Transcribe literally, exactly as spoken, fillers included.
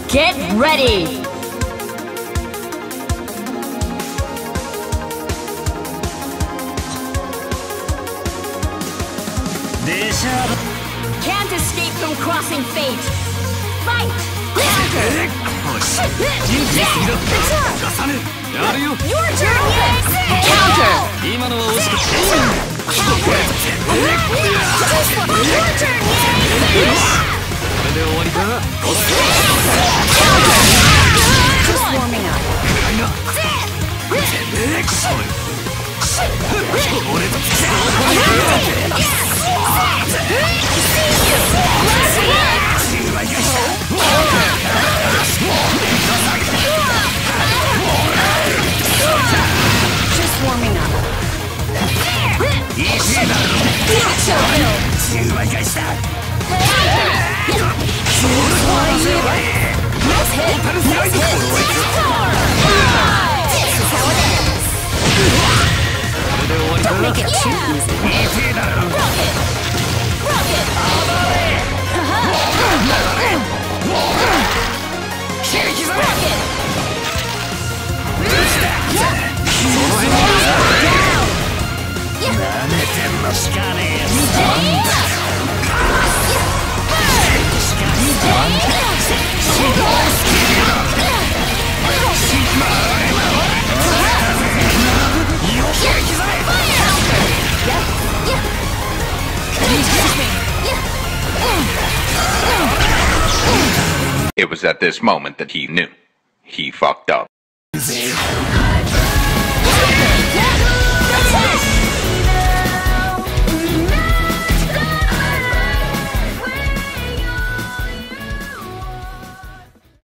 Get ready! Can't escape from crossing fate! Fight! Counter! Your turn! Counter! Counter! Your turn! Just warming up. Just warming up. Nice hit! Nice hit! This is how it ends! Don't make it too easy. Rocket! Rocket! It was at this moment that he knew. He fucked up.